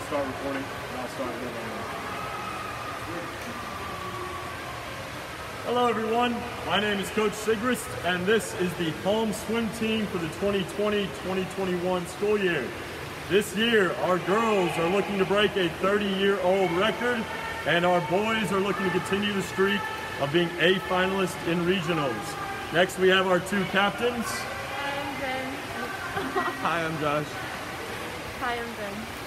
start recording, and I'll start again later. Hello everyone, my name is Coach Sigrist, and this is the home swim team for the 2020-2021 school year. This year, our girls are looking to break a 30-year-old record, and our boys are looking to continue the streak of being A finalists in regionals. Next, we have our two captains. Hi, I'm Jen. Hi, I'm Josh. Hi, I'm Ben.